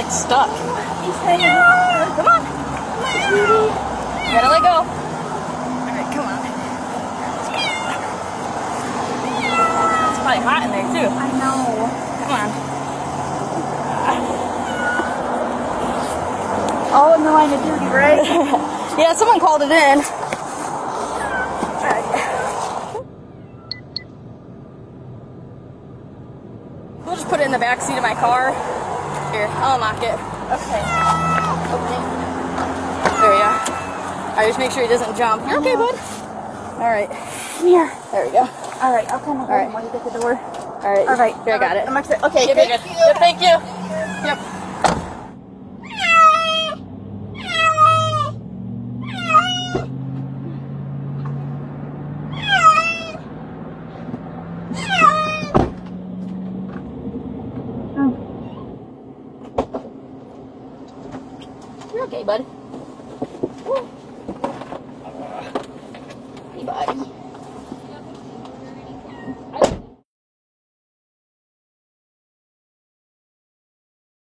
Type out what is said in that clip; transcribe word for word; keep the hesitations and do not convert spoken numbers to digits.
It's stuck. He's hanging. Come on. You gotta let go. Alright, come on. It's probably hot in there too. I know. Come on. Oh, in the line of duty, right? Yeah, someone called it in. We'll just put it in the back seat of my car. Here, I'll unlock it. Okay. Okay. There we go. Alright, just make sure he doesn't jump. You're okay, bud? Alright. Come here. There we go. All right, I'll come All right. when you get the door. Alright. All right. Here, I got it. I'm excited. Okay, Yep, thank you're good. you. Yep, thank you. Yep. You're okay, bud. Hey, buddy.